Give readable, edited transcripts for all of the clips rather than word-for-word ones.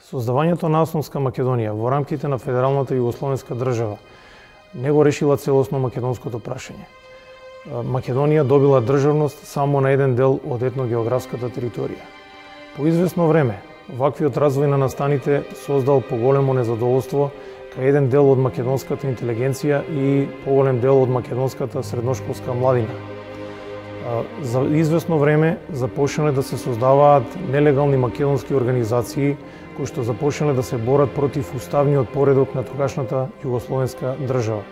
Создавањето на Автономска Македонија во рамките на Федералната Југословенска држава не го решила целосно македонското прашање. Македонија добила државност само на еден дел од етногеографската територија. По известно време, ваквиот развој на настаните создал поголемо незадоволство кај еден дел од македонската интелигенција и поголем дел од македонската средношколска младина. За известно време започнале да се создаваат нелегални македонски организации кои што започнале да се борат против уставниот поредок на тогашната југословенска држава.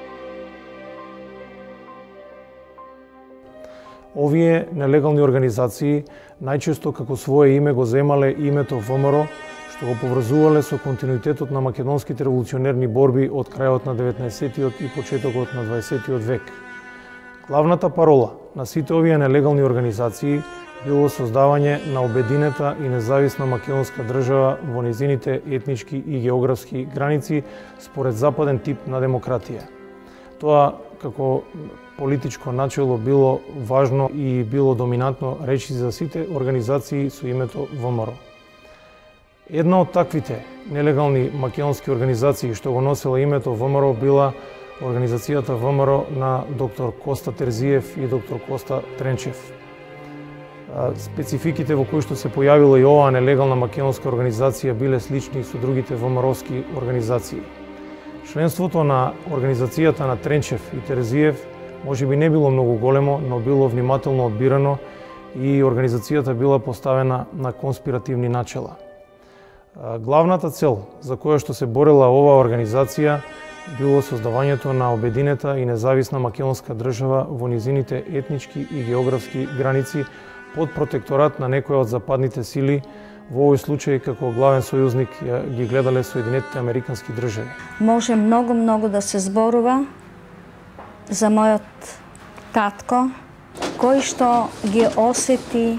Овие нелегални организации најчесто како свое име го земале името ВМРО, што го поврзувале со континуитетот на македонските револуционерни борби од крајот на 19-тиот и почетокот на 20-тиот век. Главната парола на сите овие нелегални организации било создавање на обединета и независна македонска држава во незините етнички и географски граници според западен тип на демократија. Тоа како политичко начело било важно и било доминантно речи за сите организации со името ВМРО. Една од таквите нелегални македонски организации што го носела името ВМРО била организацијата ВМРО на доктор Коста Терзиев и доктор Коста Тренчев. Спецификите во кои што се појавила и оваа нелегална македонска организација биле слични со другите ВМРО-ски организации. Членството на организацијата на Тренчев и Терзиев можеби не било многу големо, но било внимателно одбирано и организацијата била поставена на конспиративни начела. Главната цел за која што се борела оваа организација било создавањето на обединета и независна македонска држава во низините етнички и географски граници под протекторат на некоја од западните сили, во овој случај како главен сојузник ги гледале Соединетите Американски држави. Може многу да се зборува за мојот татко, кој што ги осети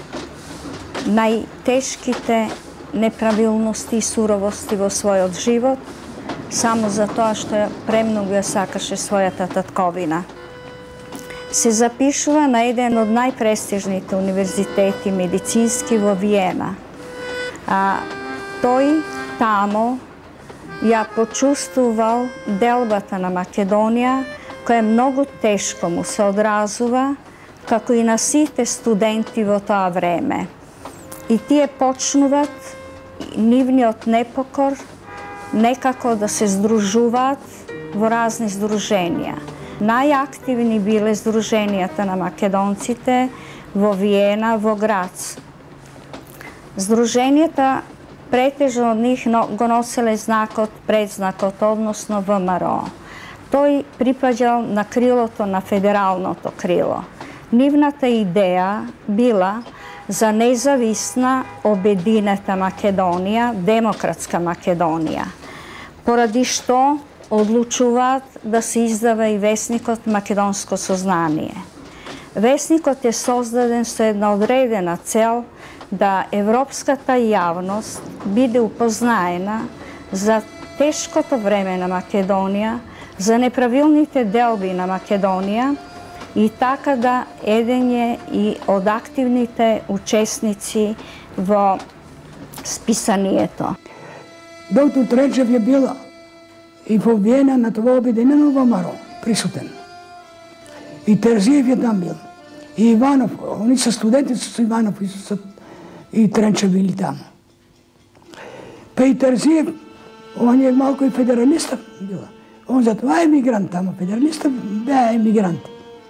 најтешките неправилности и суровости во својот живот, само за тоа што премногу ја сакаше својата татковина. Се запишува на еден од најпрестижните универзитети медицински во Виена. Тој тамо ја почувствувал делбата на Македонија, која многу тешко му се одразува, како и на сите студенти во тоа време. И тие почнуваат нивниот непокор некако да се здружуваат во разни здруженија. Најактивни биле здруженијата на македонците во Виена, во Грац. Здруженијата претежно од нив го носеле предзнакот, односно ВМРО. Тој припаѓал на крилото на федералното крило. Нивната идеја била за независна обединета Македонија, демократска Македонија, поради што одлучуваат да се издава и весникот Македонско сознание. Весникот е создаден со една одредена цел да европската јавност биде упознаена за тешкото време на Македонија, за неправилните делби на Македонија и така да еден е и од активните учесници во списанието. Доктор Тренчев е била и во Виена на това обединено ВМРО присутен. И Терзиев е там бил. И Иванов, они са студенти со Иванов и Тренчев били таму. Па и Терзиев, он е малко и федералиста била. Он затоа е емигрант таму, федералиста беа емигранти.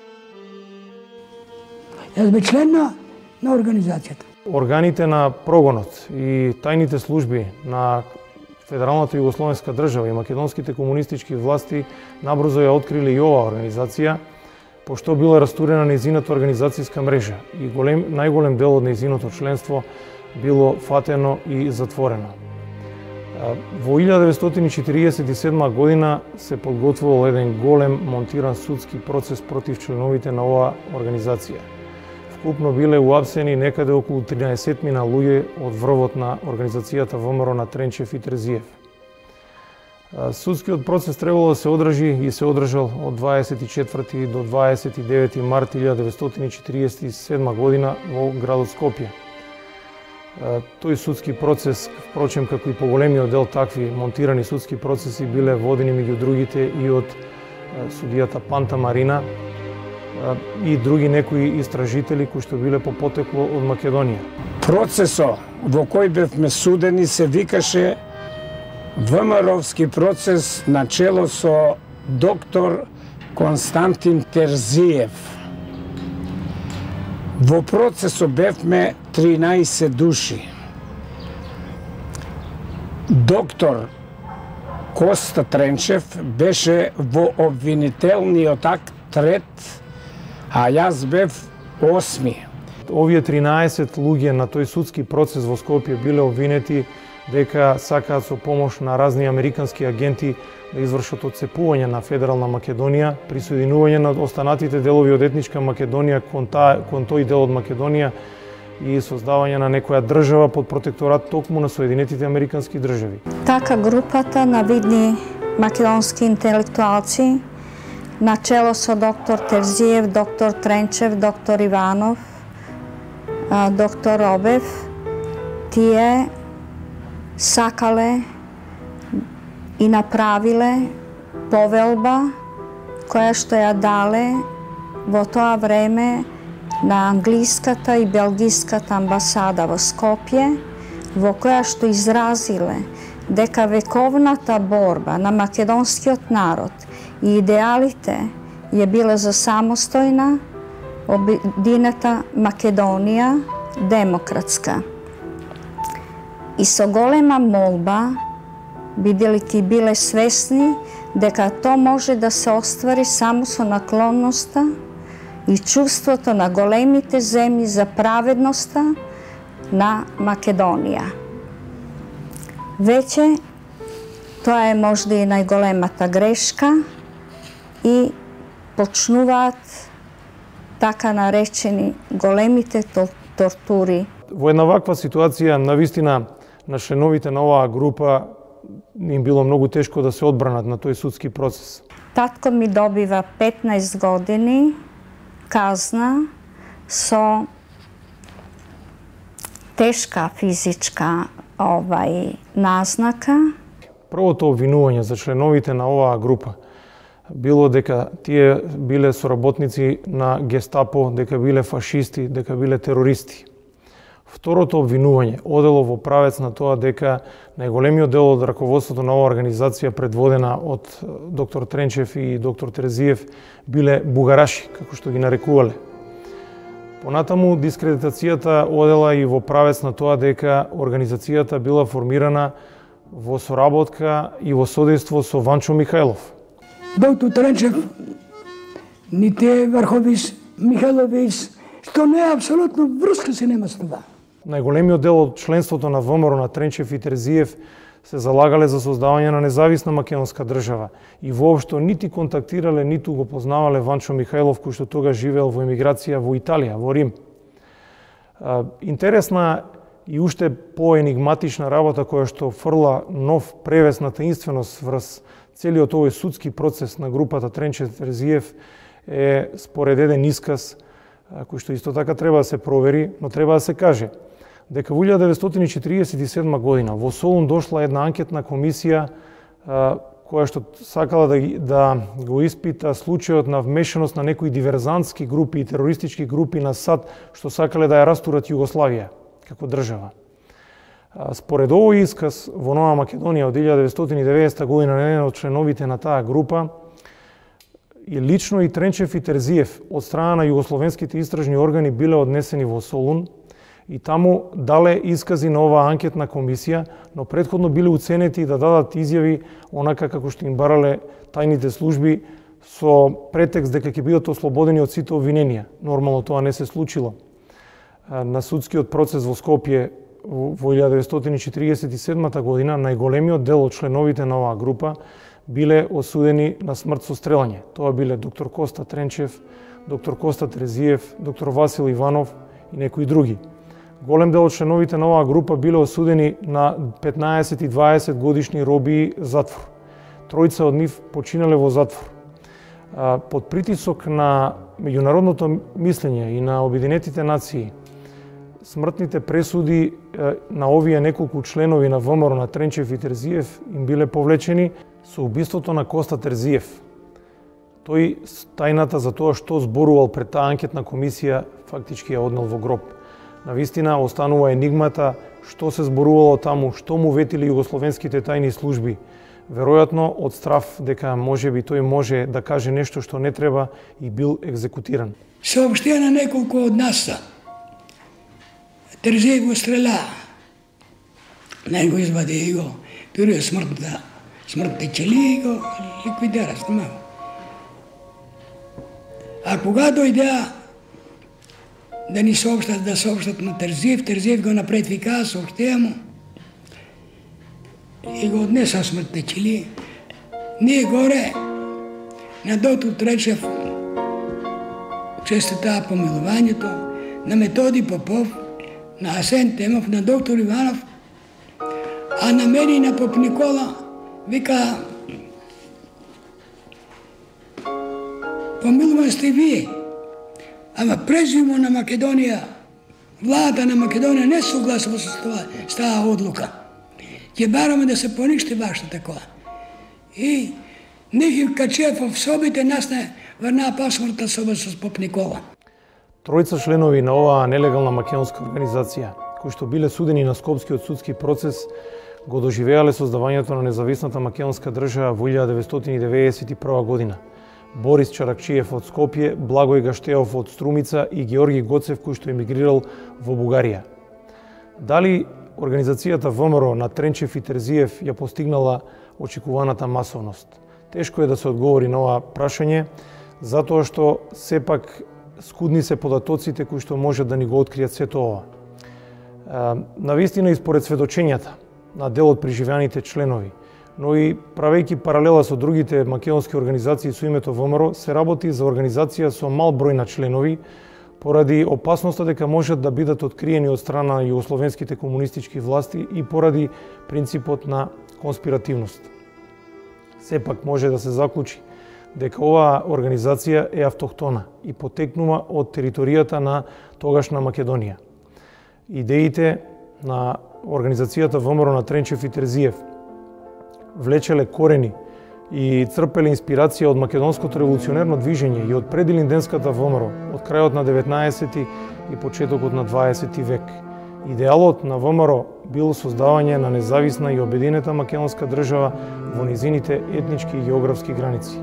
Јас бе член на организацијата. Органите на прогонот и тајните служби на Федералната Југословенска држава и македонските комунистички власти набрзо ја откриле и оваа организација, пошто била растурена нејзината организацијска мрежа и најголем дел од нејзиното членство било фатено и затворено. Во 1947 година се подготвувал еден голем монтиран судски процес против членовите на оваа организација. Вкупно биле уапсени некаде околу 13 луѓе од врвот на организацијата ВМРО на Тренчев и Терзиев. Судскиот процес требало да се одржи и се одржал од 24 до 29 март 1947 година во градот Скопје. Тој судски процес, впрочем, како и поголемиот дел такви монтирани судски процеси, биле водени меѓу другите и од судијата Панта Марина и други некои истражители кои што биле по потекло од Македонија. Процесот во кој бевме судени се викаше ВМРО-вски процес на чело со доктор Константин Терзиев. Во процесот бевме 13 души. Доктор Коста Тренчев беше во обвинителниот акт трет, а јас бев 8. Овие 13 луѓе на тој судски процес во Скопје биле обвинети дека сакаат со помош на разни американски агенти да извршат отцепување на Федерална Македонија, присоединување на останатите делови од етничка Македонија кон тој дел од Македонија и создавање на некоја држава под протекторат токму на Соединетите Американски држави. Така групата на видни македонски интелектуалци, начело со доктор Терзиев, доктор Тренчев, доктор Иванов, доктор Обев, тие сакале и направиле повелба која што ја дале во тоа време на англиската и белгиската амбасада во Скопје, во која што изразиле дека вековната борба на македонскиот народ и идеалите ја биле за самостојна, обединета Македонија, демократска. И со голема молба, бидејќи биле свесни дека тоа може да се оствари само со наклонноста и чувството на големите земји за праведноста на Македонија. Веќе тоа е можда и најголемата грешка и почнуваат така наречени големите тортури. Во една ваква ситуација, навистина, на членовите на оваа група им било многу тешко да се одбранат на тој судски процес. Татко ми добива 15 години казна со тешка физичка назнака. Првото обвинување за членовите на оваа група било дека тие биле соработници на Гестапо, дека биле фашисти, дека биле терористи. Второто обвинување одело во правец на тоа дека најголемиот дел од раководството на оваа организација, предводена од доктор Тренчев и доктор Терзиев, биле бугараши, како што ги нарекувале. Понатаму дискредитацијата одела и во правец на тоа дека организацијата била формирана во соработка и во содејство со Ванчо Михајлов. Доктор Тренчев, нити Врхович Михайлович, што не апсолутно врска се нема с това. Најголемиот дел од членството на ВМРО на Тренчев и Терзиев се залагале за создавање на независна македонска држава и воопшто нити контактирале, ниту го познавале Ванчо Михајлов, кој што тога живеел во емиграција во Италија, во Рим. Интересна и уште поенигматична работа која што фрла нов превес на таинственост врз целиот овој судски процес на групата Тренчев Терзиев е според еден исказ кој што исто така треба да се провери, но треба да се каже дека во 1947 година во Солун дошла една анкетна комисија која што сакала да го испита случајот на вмешаност на некои диверзантски групи и терористички групи на САД што сакале да ја растурат Југославија како држава. Според овој исказ во Нова Македонија од 1990 година на еден од членовите на таа група и лично и Тренчев и Терзиев од страна на југословенските истражни органи биле однесени во Солун и таму дале искази на оваа анкетна комисија, но претходно биле уценети да дадат изјави онака како што им барале тајните служби со претекст дека ќе бидат ослободени од сите обвиненија. Нормално тоа не се случило. На судскиот процес во Скопје во 1947 година најголемиот дел од членовите на оваа група биле осудени на смрт со стрелање. Тоа биле доктор Коста Тренчев, доктор Коста Терзиев, доктор Васил Иванов и некои други. Голем дел од членовите на оваа група биле осудени на 15 и 20 годишни робии затвор. Тројца од нив починале во затвор. Под притисок на меѓународното мислење и на Обединетите нации смртните пресуди на овие неколку членови на ВМРО на Тренчев и Терзиев им биле повлечени со убиството на Коста Терзиев. Тој тајната за тоа што зборувал пред таа анкетна комисија фактички ја однел во гроб. Навистина останува енигмата што се зборувало таму, што му ветили југословенските тајни служби. Веројатно од страв дека можеби тој може да каже нешто што не треба и бил екзекутиран. Съобщя на неколку од нас. Терзиев го стреля. Нај го извади и го турија смртните чели и го ликвидира снимава. А кога дојдеа да ни сообщат на Терзиев, Терзиев го напред вика, съобщеа му и го однеса смртните чели. Ние горе на доктор Тренчев честитаа помилувањето, на Методи Попов, на Асен Темов, на доктор Иванов, а на мене и на поп Никола вика: помилуван сте вие, ама презимо на Македонија, владата на Македонија не согласува с таа одлука. Ќе бараме да се поништи башта такова. И Нихил Качиев в собите нас не врнаа пасмртна соба со поп Никола. Тројца членови на оваа нелегална македонска организација, кои што биле судени на Скопскиот судски процес, го доживеале создавањето на независната македонска држава во 1991 година. Борис Чаракчиев од Скопје, Благој Гаштеов од Струмица и Георги Гоцев кој што емигрирал во Бугарија. Дали организацијата ВМРО на Тренчев и Терзиев ја постигнала очекуваната масовност? Тешко е да се одговори на ова прашање, затоа што сепак скудни се податоците кои што може да ни го откријат сето ова. Навистина и според сведочењата на дел од преживеаните членови, но и правејќи паралела со другите македонски организации со името ВМРО, се работи за организација со мал број на членови, поради опасноста дека можат да бидат откриени од страна на југословенските комунистички власти и поради принципот на конспиративност. Сепак може да се заклучи дека оваа организација е автохтона и потекнува од територијата на тогашна Македонија. Идеите на организацијата ВМРО на Тренчев и Терзиев влечеле корени и црпеле инспирација од македонското револуционерно движење и од предилинденската ВМРО од крајот на 19 и почетокот на 20 век. Идеалот на ВМРО било создавање на независна и обединета македонска држава во низините етнички и географски граници.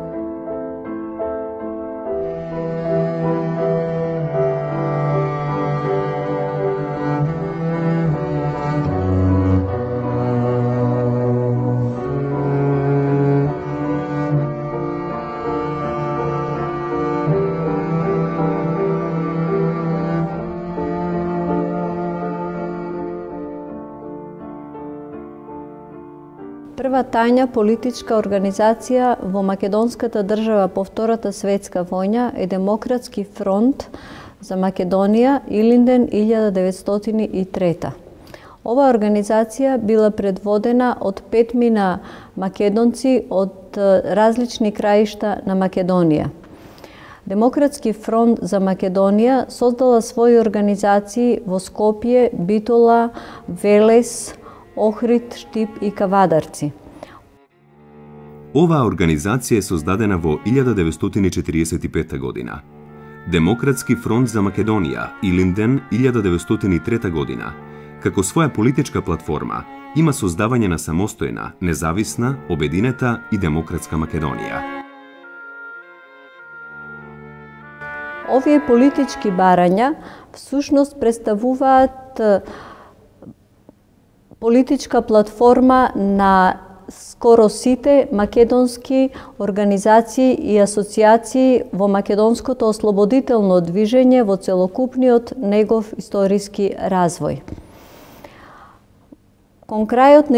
Прва тајна политичка организација во македонската држава по Втората светска војна е Демократски фронт за Македонија Илинден 1903. Оваа организација била предводена од 5 македонци од различни краишта на Македонија. Демократски фронт за Македонија создала своји организации во Скопје, Битола, Велес, Охрид, Штип и Кавадарци. Оваа организација е создадена во 1945 година. Демократски фронт за Македонија Илинден 1903 година, како своја политичка платформа, има создавање на самостојна, независна, обединета и демократска Македонија. Овие политички барања всушност представуваат политичка платформа на скоро сите македонски организации и асоциации во македонското ослободително движење во целокупниот негов историски развој. Кон крајот на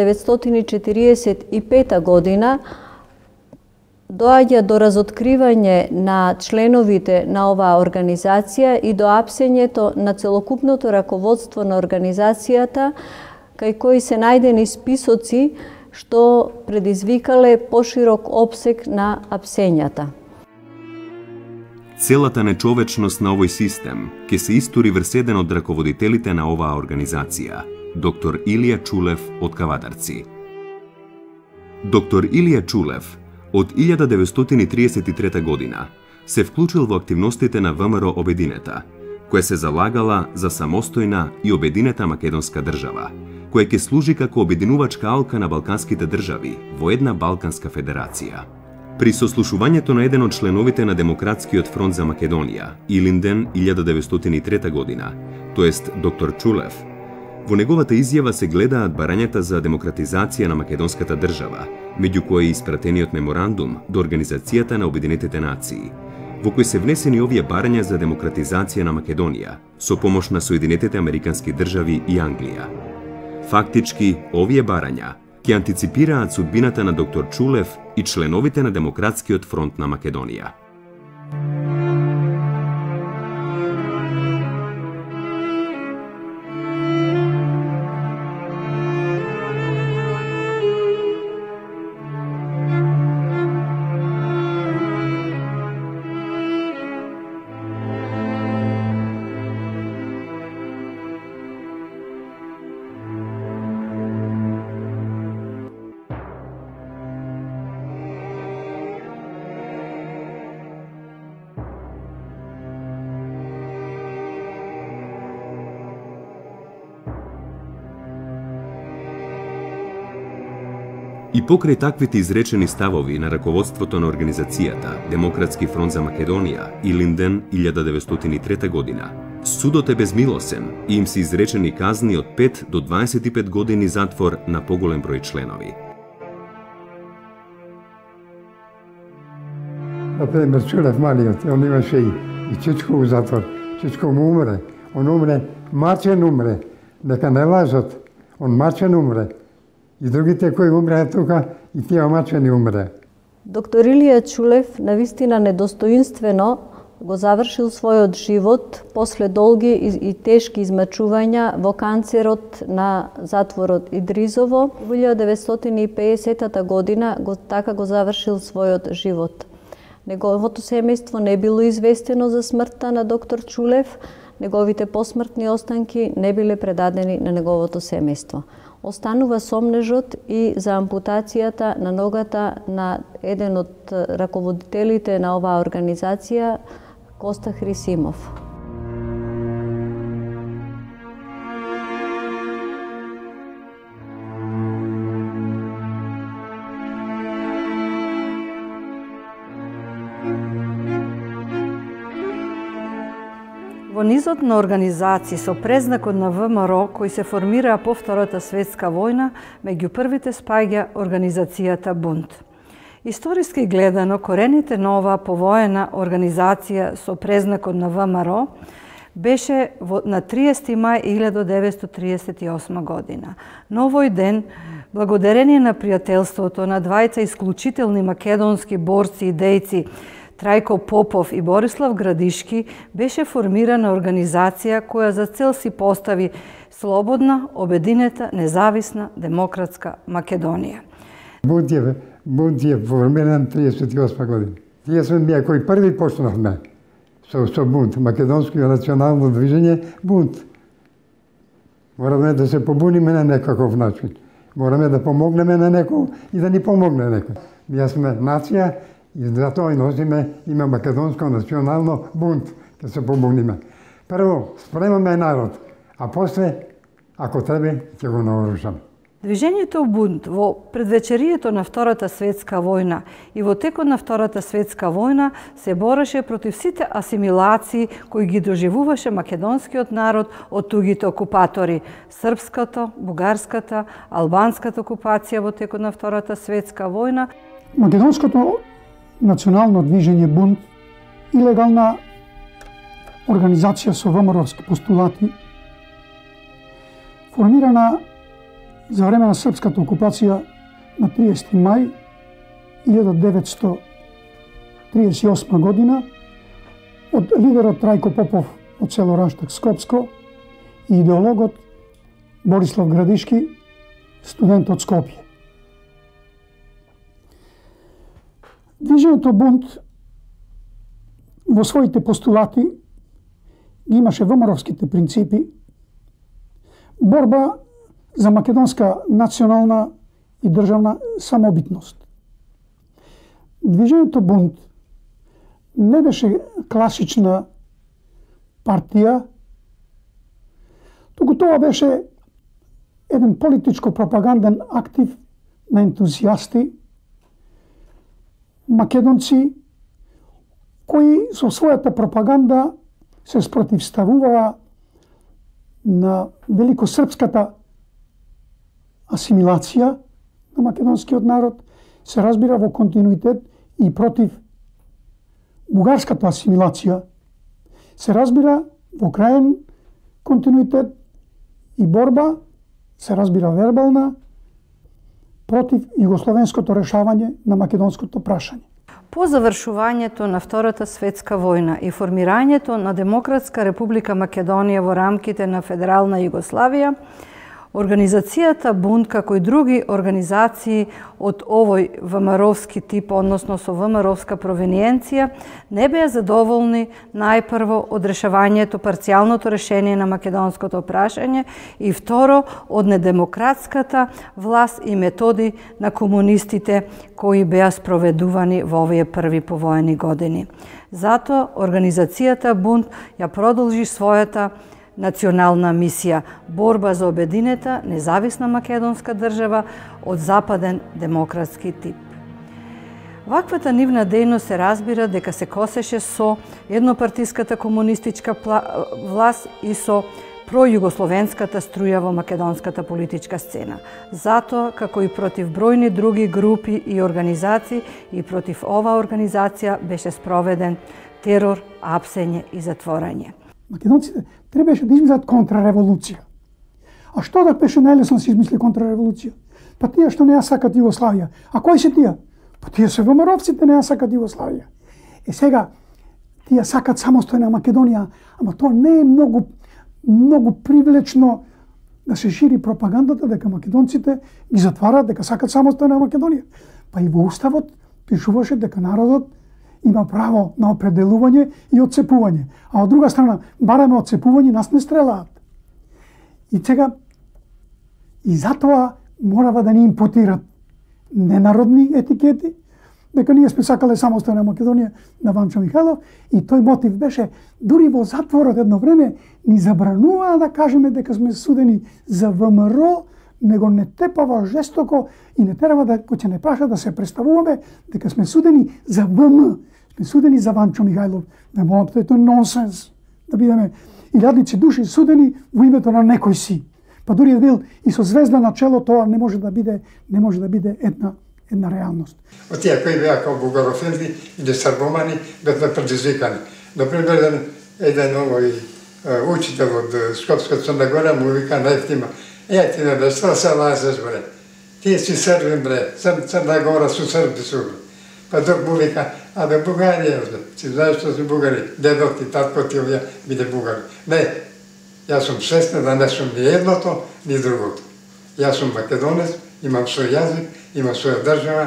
1945 година доаѓа до разоткривање на членовите на оваа организација и до апсењето на целокупното раководство на организацијата, кај кои се најдени списоци што предизвикале поширок опсег на апсењата. Целата нечовечност на овој систем ќе се истури врз еден од раководителите на оваа организација, доктор Илија Чулев од Кавадарци. Доктор Илија Чулев од 1933 година се вклучил во активностите на ВМРО Обединета, која се залагала за самостојна и обединета македонска држава, која ќе служи како обединувачка алка на балканските држави во една Балканска федерација. При сослушувањето на еден од членовите на Демократскиот фронт за Македонија, Илинден 1903 година, тоест доктор Чулев, во неговата изјава се гледаат барањата за демократизација на македонската држава, меѓу кои испратениот меморандум до Организацијата на Обединетите нации, во кој се внесени овие барања за демократизација на Македонија со помош на Соединетите Американски држави и Англија. Фактички, овие барања ќе антиципираат судбината на доктор Чулев и членовите на Демократскиот фронт на Македонија. И покрај таквите изречени ставови на раководството на организацијата Демократски фронт за Македонија, Илинден 1903 година, судот е безмилосен и им се изречени казни од 5 до 25 години затвор на поголем број членови. Например, Чулев малиот, он имаше и Чичко у затвор. Чичко му умре. Он умре, мачен умре. Дека не лажат. Он мачен умре. И другите кои умреа тука, и тие омачени умре. Доктор Илија Чулев навистина недостоинствено го завршил својот живот после долги и тешки измачувања во канцерот на затворот Идризово. Во 1950 година така го завршил својот живот. Неговото семејство не било известено за смртта на доктор Чулев, неговите посмртни останки не биле предадени на неговото семејство. Останува сомнежот и за ампутацијата на ногата на еден од раководителите на оваа организација, Коста Хрисимов. Во низот на организации со презнакот на ВМРО кои се формираа по Втората светска војна, меѓу првите спаѓа организацијата Бунт. Историски гледано, корените на оваа повоена организација со презнакот на ВМРО беше на 30 мај 1938 година. Но овој ден, благодарение на пријателството на двајца исклучителни македонски борци и дејци, Трајко Попов и Борислав Градишки, беше формирана организација која за цел си постави слободна, обединета, независна, демократска Македонија. Бунт е формиран 38 година. Тие сме ние кои први почнавме со бунт, македонско национално движење Бунт. Мораме да се побуниме на некаков начин. Мораме да помогнеме на некој и да ни помогне некој. Ние сме нација и затоа и носиме име македонско национално Бунт, да се помогнеме. Прво, спремаме народ, а после, ако треба, ќе го наоружаме. Движењето Бунт во предвечерието на Втората светска војна и во текот на Втората светска војна се бореше против сите асимилации кои ги доживуваше македонскиот народ од тугите окупатори, српската, бугарската, албанската окупација во текот на Втората светска војна. Македонското национално движење Бунт, илегална организација со ВМРО-вски постулати, формирана за време на српската окупација на 30 мај 1938 година од лидерот Трајко Попов од село Раштак Скопско и идеологот Борислав Градишки, студент од Скопје. Движењето Бунт во своите постулати ги имаше ВМРО-вските принципи, борба за македонска национална и државна самобитност. Движењето Бунт не беше класична партија, туку тоа беше еден политичко-пропаганден актив на ентузијасти, македонци, кои со својата пропаганда се спротивставуваа на великосрпската асимилација на македонскиот народ, се разбира во континуитет и против бугарската асимилација, се разбира во краен континуитет и борба, се разбира вербална, против југословенското решавање на македонското прашање. По завршувањето на Втората светска војна и формирањето на Демократска република Македонија во рамките на Федерална Југославија, Организацијата Бунт, како и други организации од овој ВМРО-вски тип, односно со ВМРО-вска провениенција, не беа задоволни најпрво од решавањето парцијалното решение на македонското прашање и второ од недемократската власт и методи на комунистите кои беа спроведувани во овие први повоени години. Затоа Организацијата Бунт ја продолжи својата национална мисија – борба за обединета, независна македонска држава од западен демократски тип. Ваквата нивна дејност се разбира дека се косеше со еднопартиската комунистичка власт и со пројугословенската струја во македонската политичка сцена. Затоа, како и против бројни други групи и организации, и против оваа организација беше спроведен терор, апсење и затворање. Македонците требаше да измислат контрареволуција. А што да беше најлесно да се измисли контрареволуција? Па тие што не ја сакат Југославија. А кои се тие? Па тие се ВМРО-вците не ја сакат Југославија. Сега, тие сакат самостојна Македонија, ама тоа не е многу привлечно да се шири пропагандата дека македонците ги затварат, дека сакат самостојна Македонија. Па и во Уставот пишуваше дека народот има право на определување и отцепување. А од друга страна, бараме отцепување, нас не стрелаат. И сега, и затоа морава да ни импутират ненародни етикети, дека ние сме сакале самостојна Македонија на Ванчо Михајлов, и тој мотив беше, дури во затворот едно време, ни забрануваа да кажеме дека сме судени за ВМРО, него не тепава жестоко и не треба да, кој ќе не праша да се представуваме дека сме судени за ВМ, сме судени за Ванчо Михајлов. Ме молам, тоа е нонсенс да бидеме илјадници души судени во името на некој си. Па дури да бил и со звезда на чело, тоа не може да биде една реалност. Од тие кои беа као бугарофили или србомани беа предизвикани. Например, еден овој учител од Скопска Црна Гора му вика најфтима: ти бе, што се лазеш, бре? Тие си србин, бре, Црна Гора су срби су. Па док му вика: абе, Бугарија, бре, ти знаеш што си бугари, дедот ти, татко ти овие биде бугари. Не, јас сум свесна да не сум ни едното, ни другото. Јас сум македонец, имам свој јазик, имам своја држава,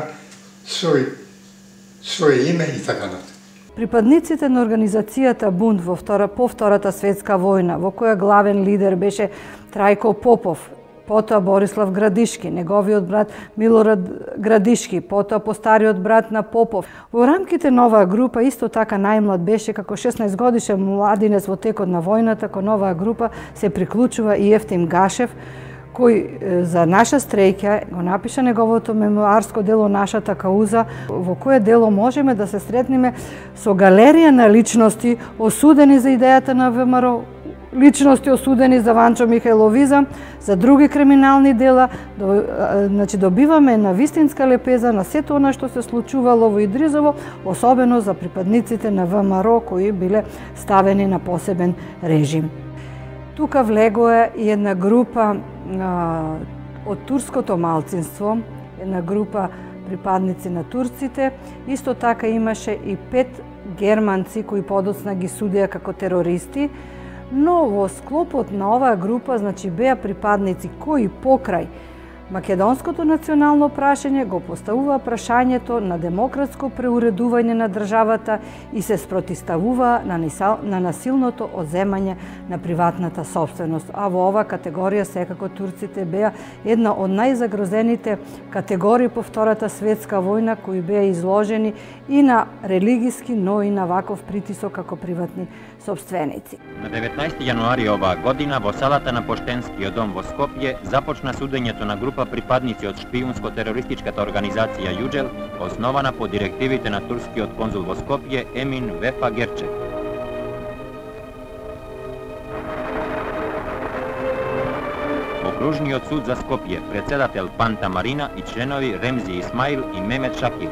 свој име и така натаму. Припадниците на организацијата Бунт по Втората светска војна, во која главен лидер беше Трајко Попов, потоа Борислав Градишки, неговиот брат Милорад Градишки, потоа постариот брат на Попов. Во рамките на оваа група, исто така најмлад беше како 16 годишен младинец во текот на војната, кон оваа група се приклучува и Ефтим Гашев, кој за наша стреќа го напиша неговото мемуарско дело Нашата кауза, во кое дело можеме да се сретнеме со галерија на личности осудени за идејата на ВМРО, личности осудени за Ванчо Михајловизам, за други криминални дела. Значи, добиваме на вистинска лепеза на сето она што се случувало во Идризово, особено за припадниците на ВМРО кои биле ставени на посебен режим. Тука влегоа и една група од турското малцинство, една група припадници на турците. Исто така имаше и 5 германци кои подоцна ги судија како терористи, но во склопот на оваа група, значи, беа припадници кои покрај Македонското национално прашање го поставува прашањето на демократско преуредување на државата и се спротивставува на насилното одземање на приватната собственост. А во ова категорија секако турците беа една од најзагрозените категории по Втората светска војна, кои беа изложени и на религиски, но и на ваков притисок како приватни собственици. На 19 јануари оваа година во салата на Поштенскиот дом во Скопје започна судењето на група припадници од шпиунско-терористичката организација Јуџел, основана по директивите на турскиот конзул во Скопје Емин Вефа Герчев. Окружниот суд за Скопје, председател Панта Марина и членови Ремзи Исмаил и Мемет Шакир.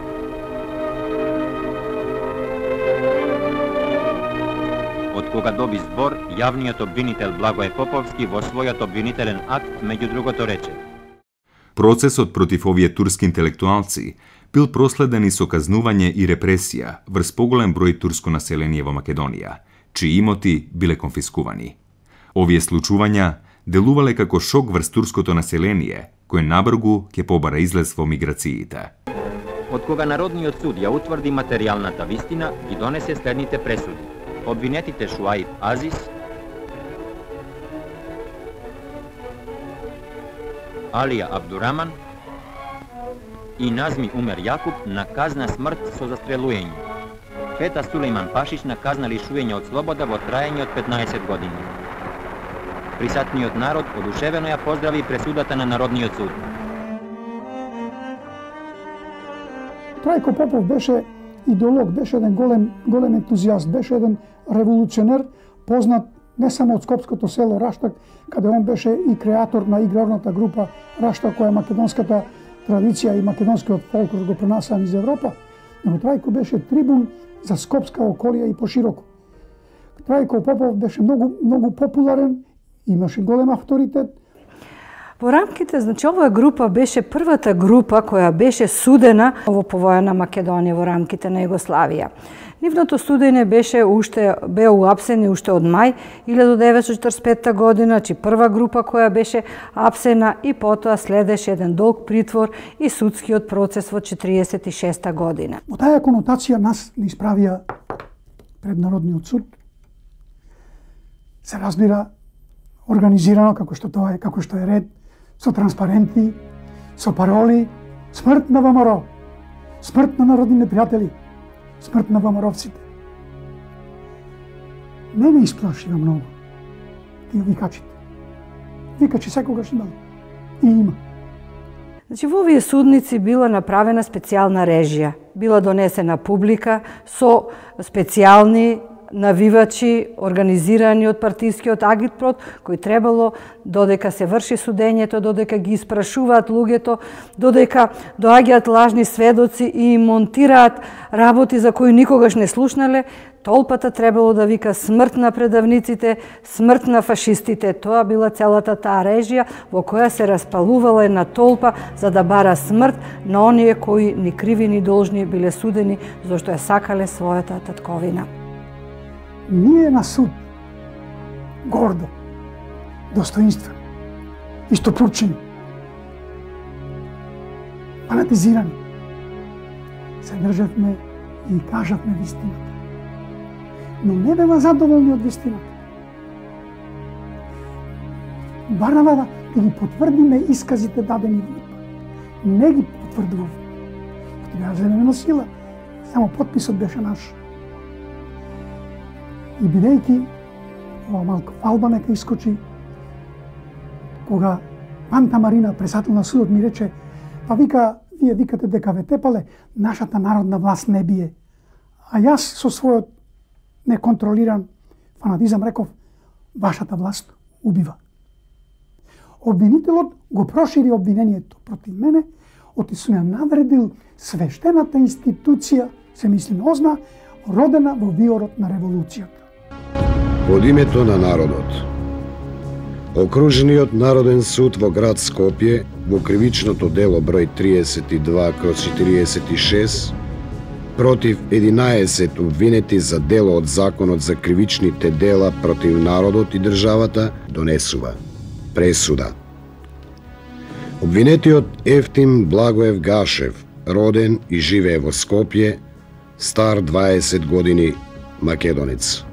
Од кога доби збор, јавниот обвинител Благој Поповски во својот обвинителен акт меѓу другото рече: Процесот против овие турски интелектуалци бил проследен и со казнување и репресија врз поголем број турско население во Македонија, чии имоти биле конфискувани. Овие случувања делувале како шок врз турското население, кој набргу ќе побара излез во миграциите. Од кога Народниот суд ја утврди материјалната вистина, ги донесе следните пресуди. Обвинетите Шуаиб Азис, Алија Абдураман и Назми Умер Јакуб на казна смрт со застрелување. Фета Сулейман Пашич на казна лишување од слобода во траење од 15 години. Присатниот народ одушевено ја поздрави пресудата на Народниот суд. Трајко Попов беше идеолог, беше еден голем ентузијаст, беше еден револуционер, познат не само од скопското село Раштак, каде он беше и креатор на играрната група Раштак, која македонската традиција и македонскиот фолклор го пренасаа низ Европа, но Трајко беше трибун за скопска околија и пошироко. Трајко Попов беше многу популарен, имаше голем авторитет. Во рамките, значи, оваа група беше првата група која беше судена во повојна Македонија во рамките на Југославија. Нивното судење беа уапсени уште од мај 1945 година, значи прва група која беше апсена, и потоа следеше еден долг притвор и судскиот процес во 1946 година. Во таа конотација нас не исправија пред Народниот суд. Се разбира организирано како што е ред, со транспаренти, со пароли: смрт на ВМРО, смрт на народни непријатели, смрт на ВМРО-вците. Мене исплашива многу тие викачите. Викачи секогаш имало и има. Значи, во овие судници била направена специјална режија, била донесена публика со специјални навивачи, организирани од партискиот агитпрод, кои требало, додека се врши судењето, додека ги испрашуваат луѓето, додека доаѓаат лажни сведоци и монтираат работи за кои никогаш не слушнале, толпата требало да вика смрт на предавниците, смрт на фашистите. Тоа била целата таа режија во која се распалувала една толпа за да бара смрт на оние кои ни криви ни должни биле судени зашто ја сакале својата татковина. Ние на суд, гордо, достоинствено, истопурчени, фанатизирани, се државме и кажавме вистината. Но не бева задоволни од вистината. Барнава да ги потврдиме исказите дадени во ИПА. Не ги потврдував. Треба да земеме на сила. Само потписот беше наш. И бидејќи, ова малко фалба нека искочи, кога Панта Марина, председател на судот, ми рече: па вика, вие викате дека ве тепале, нашата народна власт не бие. А јас со својот неконтролиран фанатизам реков: вашата власт убива. Обвинителот го прошири обвинението против мене, оти сум ја навредил свештената институција, се мисли на ОЗНА, родена во виорот на револуцијата. Од името на народот, Окружниот народен суд во град Скопје во кривичното дело број 32/46 против 11 обвинети за дело од Законот за кривичните дела против народот и државата донесува пресуда. Обвинетиот Евтим Благоев Гашев, роден и живее во Скопје, стар 20 години, македонец.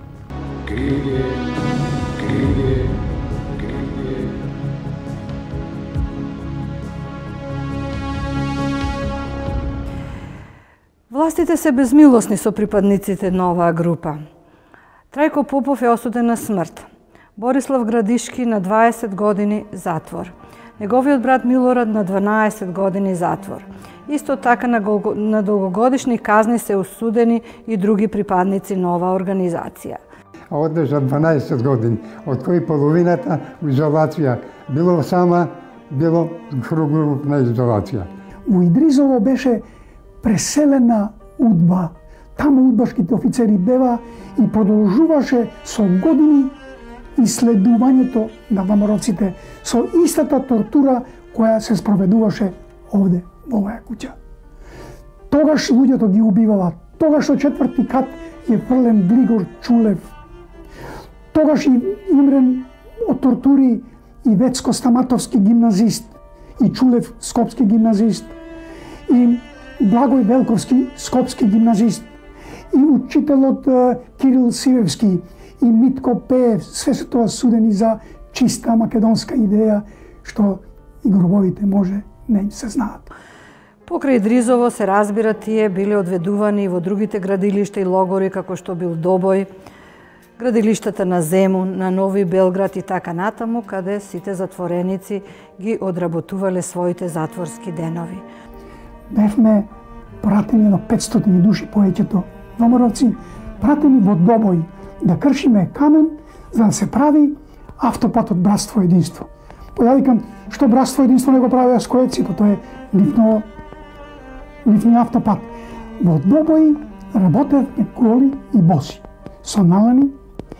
Властите се безмилосни со припадниците на оваа група. Трајко Попов е осуден на смрт. Борислав Градишки на 20 години затвор. Неговиот брат Милорад на 12 години затвор. Исто така на долгогодишни казни се осудени и други припадници на оваа организација. А одлежа 12 години, од кои половината во изолација. Било сама, било групна изолација. Во Идризово беше преселена удба. Таму удбашките офицери беа и продолжуваше со години иследувањето на ВМРО-ците со истата тортура која се спроведуваше овде во оваа куќа. Тогаш луѓето ги убивала, тогаш од 4-ти кат е фрлен Глигор Чулев. Тогаш и умрен од тортури и Вецко Стаматовски гимназист, и Чулев скопски гимназист, и Благој Велковски скопски гимназист, и учителот Кирил Сивевски, и Митко Пеев, све се тоа судени за чиста македонска идеја, што и гробовите може не им се знаат. Покрај Дризово се разбира тие биле одведувани во другите градилишта и логори како што бил Добој, градилиштата на Земун, на Нови Белград и така натаму, каде сите затвореници ги одработувале своите затворски денови. Бевме пратени на 500 души поеќето ВМРО-ци, пратени во Добој да кршиме камен за да се прави автопат од Братство и единство. Ја викам, што Братство и единство не го правеа скојеци, па тоа е лифни автопат. Во Добој работевме голи и боси, со налани.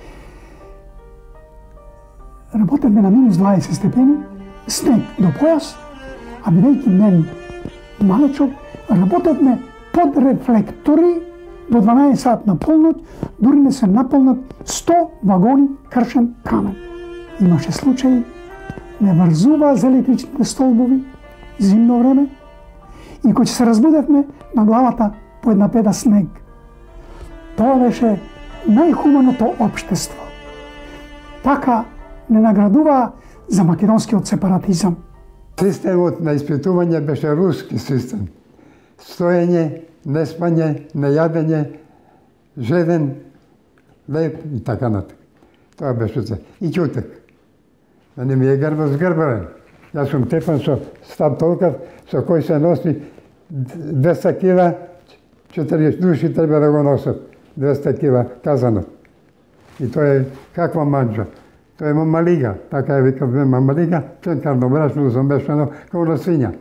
Работевме на минус 20 степени, снег до појас, а бидејќи мен малечок, работевме под рефлектори до 12 сат на полноќ, дури не се наполнат 100 вагони кршен камен. Имаше случаи, не врзува за електричните столбови, зимно време, и кога се разбудевме на главата по една педа снег. Тоа беше најхуманото општество. Така не наградува за македонскиот сепаратизам. Системот на испитување беше руски систем. Стоење, неспање, нејадење, жеден, леп и така натаму. Тоа беше се. И ќутек. Да не ми е грба згрбавен. Јас сум тепан со стап толкав, со кој се носи 200 кила, 40 души треба да го носат. 200 кила казано. И тоа е каква манџа. Тоа е мамалига, така е викавме мамалига, ченкарно брашно замешано како на свиња.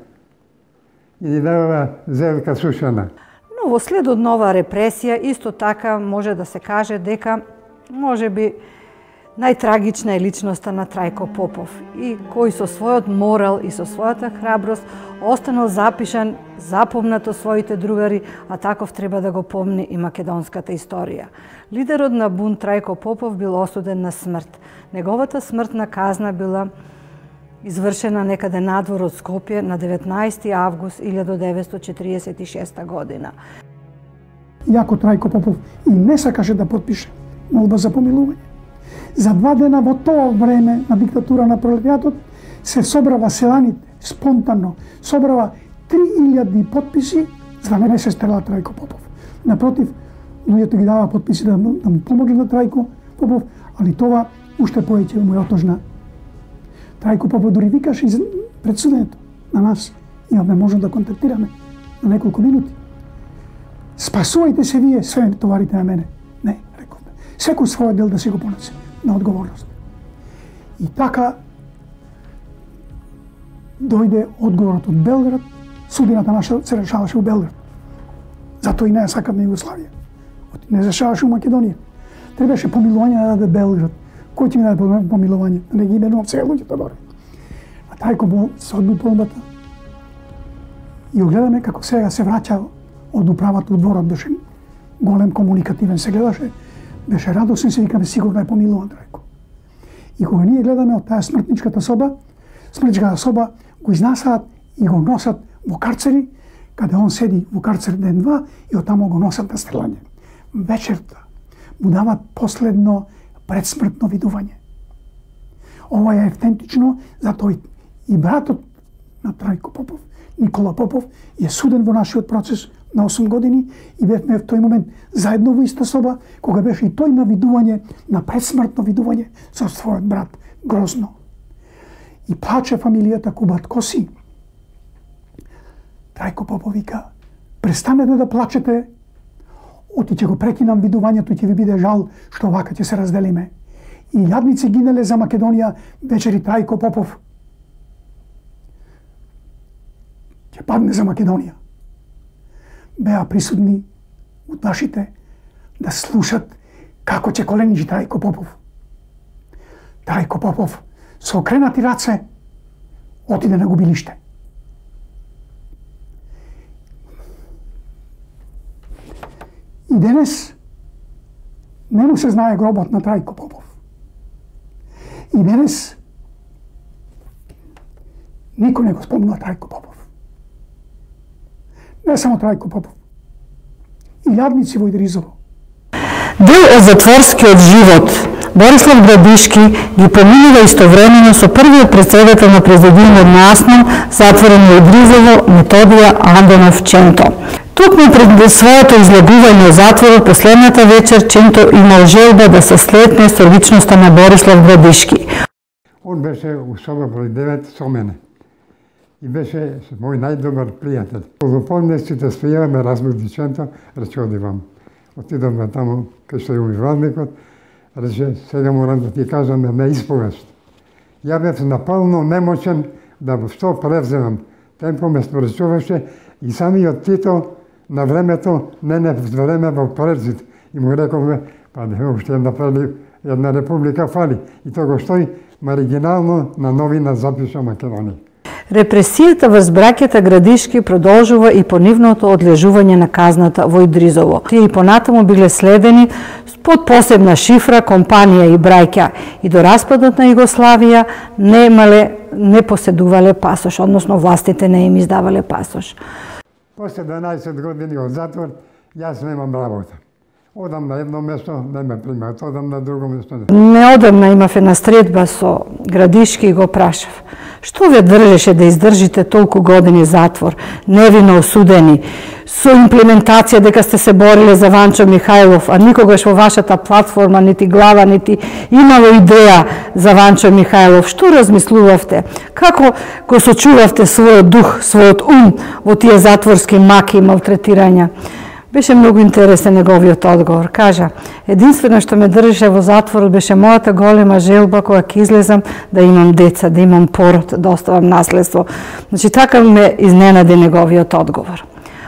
И ни дава зелка сушена. Но во следот на оваа репресија, исто така може да се каже дека можеби најтрагична е личноста на Трајко Попов и кој со својот морал и со својата храброст останал запишан, запомнат од своите другари, а таков треба да го помни и македонската историја. Лидерот на бунт Трајко Попов бил осуден на смрт. Неговата смртна казна била извршена некаде надвор од Скопје на 19 август 1946 година. Јако Трајко Попов и не сакаше да потпише молба за помилување. За 2 дена во тоа време на диктатура на пролетаријатот се собрава селаните, спонтанно, собрава 3000 потписи за да не се стрела Трајко Попов. Напротив, луѓето ги дава потписи да му помогнат на Трајко Попов, али тоа уште повеќе му е отожна. Трајко Попов дури викаше пред судењето на нас. Имаме можност да контактираме на неколку минути. Спасувајте се вие, све товарите на мене. Не, рековме. Секој својот дел да си го понесе на одговорност. И така дојде одговорот од Белград, судината наша се решаваше у Белград. Затоа и не ја сакаме Југославија. Не се решаваше у Македонија. Требаше помилување да даде Белград. Кој ќе ми даде помилување? Да не ги именувам сега луѓето горе. А Трајко се одби полбата. И огледаме како сега се враќа од управата од дворот, беше голем комуникативен, се гледаше, беше радосен, се викаме сигурно е помилуван Трајко. И кога ние гледаме од таа смртничката соба го изнасаат и го носат во карцери, каде он седи во карцер ден-два и оттамо го носат на стрелање. Вечерта му дават последно предсмртно видување. Ова е автентично, затоа и братот на Трајко Попов, Никола Попов, е суден во нашиот процес на 8 години и бевме в тој момент заедно во иста соба, кога беше и тој на видување, на предсмртно видување со својот брат Грозно. И плаче фамилијата Кубат Коси. Трајко Попов вика, престанете да плачете, оти ќе го прекинам видувањето и ќе ви биде жал што вака ќе се разделиме. И јадници гинеле за Македонија, вечери Трајко Попов ќе падне за Македонија. Беа присутни удбашите да слушат како ќе коленичи Трајко Попов. Трајко Попов со окренати раце отиде на губилиште. И денес не му се знае гробот на Трајко Попов. И денес никој не го спомнува Трајко Попов. Не само Трајко Попов. И јадници во Идризово. Дел од затворскиот живот Борислав Градишки ги поминува истовремено со првиот председател на президиумот на АСНО, затворен во Идризово, Методија Андонов Ченто. Токму пред своето излегување од затворот последната вечер Ченто имал желба да се слетне со личноста на Борислав Градишки. Он беше у соба број 9 со мене. И беше мој најдобар пријател. Во поднесите спијаваме разбуди Ченто, рече одивам. Отидовме таму кај што е умивалникот, рече сега морам да ти кажам да ме испугаш. Ја бев напълно немочен да што превземам. Темпо ме споречуваше и самиот Тито на времето не време во Парезит. И му рековме, па уште една република фали. И тоа го стои маргинално на новина запиша Македонија. Репресијата врз браќата Градишки продолжува и по нивното одлежување на казната во Идризово. Тие и понатаму биле следени под посебна шифра компанија и браќа и до распадот на Југославија не поседувале пасош, односно властите не им издавале пасош. После 12 години од затвор, јас немам работа. Одам на едно место, не ме примаат, одам на друго место. Неодамна имав една средба со Градишки и го прашав. Што ве држеше да издржите толку години затвор, невино осудени, со имплементација дека сте се бориле за Ванчо Михајлов, а никогаш во вашата платформа, нити глава, нити имало идеја за Ванчо Михајлов. Што размислувавте? Како го сочувавте својот дух, својот ум во тие затворски маки и малтретирања? Беше многу интересен неговиот одговор. Кажа, единствено што ме држеше во затворот беше мојата голема желба кога ќе излезам да имам деца, да имам пород, да оставам наследство. Значи, така ме изненади неговиот одговор.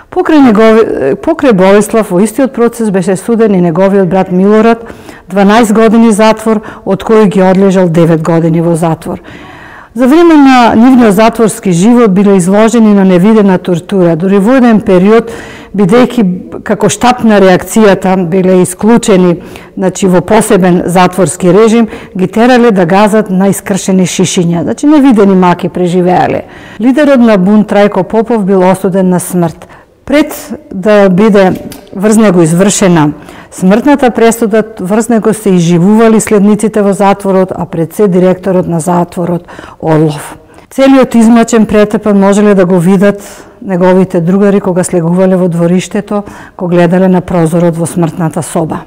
Покрај Борислав, во истиот процес беше суден и неговиот брат Милорад, 12 години затвор, од кои ги одлежал 9 години во затвор. За време на нивниот затворски живот биле изложени на невидена тортура. Дори во еден период, бидејќи како штаб на реакцијата биле исклучени, значи во посебен затворски режим, ги терале да газат на искршени шишиња. Значи невидени маки преживеале. Лидерот на бунт Трајко Попов бил осуден на смрт. Пред да биде врз него извршена смртната пресуда, врз него се изживували следниците во затворот, а пред се директорот на затворот Орлов. Целиот измачен претепан можеле да го видат неговите другари кога слегувале во двориштето, кога гледале на прозорот во смртната соба.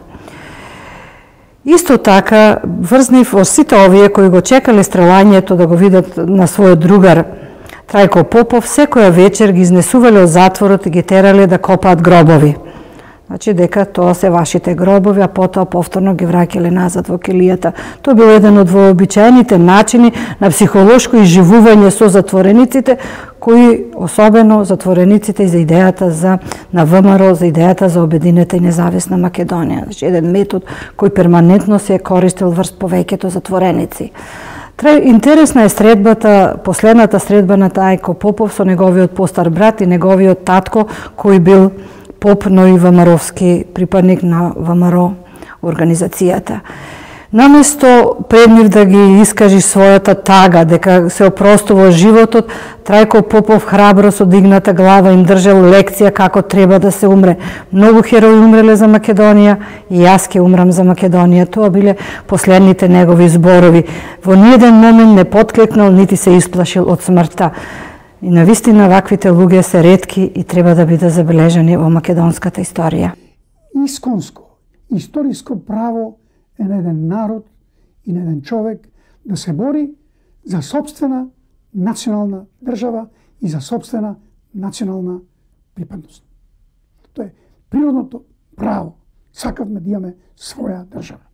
Исто така, врз нив во сите овие кои го чекале стрелањето да го видат на својот другар Трајко Попов, секоја вечер ги изнесувале од затворот и ги терале да копаат гробови. Значи дека тоа се вашите гробови, а потоа повторно ги враќале назад во келијата. Тоа бил еден од вообичаените начини на психолошко изживување со затворениците, кои особено затворениците и за идејата на ВМРО, за идејата за обединета и независна Македонија. Значи еден метод кој перманентно се е користил врз повеќето затвореници. Интересна е средбата, последната средба на Трајко Попов со неговиот постар брат и неговиот татко, кој бил поп, но и ВМРО-вски припадник на ВМРО организацијата. Наместо пред нив да ги искажи својата тага, дека се опростува животот, Трајко Попов храбро со дигната глава им држал лекција како треба да се умре. Многу херои умреле за Македонија и јас ќе умрам за Македонија. Тоа биле последните негови зборови. Во ниеден момент не потклекнал нити се исплашил од смртта. И навистина ваквите луѓе се ретки и треба да бидат забележани во македонската историја. Исконско, историско право е на еден народ и на еден човек да се бори за собствена национална држава и за собствена национална припадност. Тоа е природното право. Сакавме да имаме своја држава.